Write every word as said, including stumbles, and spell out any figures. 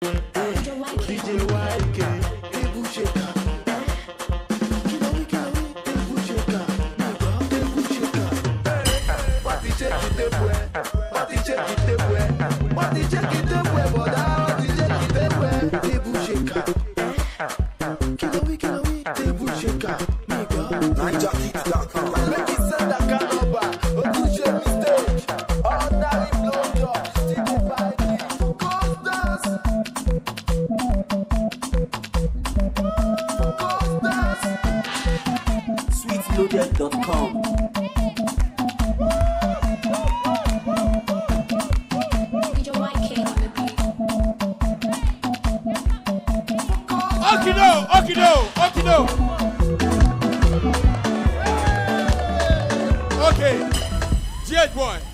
D J Y K, table shaker. Kilo we, kilo we, table shaker. Nigga, table shaker. Party check it everywhere. Party check it everywhere. Party check it everywhere, but I party check it everywhere. Table shaker. Kilo we, kilo we, table shaker. Nigga, nine jockey dot com. make it send that kind of back. A good shape mistake. Ordinary blow job. Still go by the coast dance. sweet loaded dot com. Okido, Okido, Okido. Okay, G eight boy.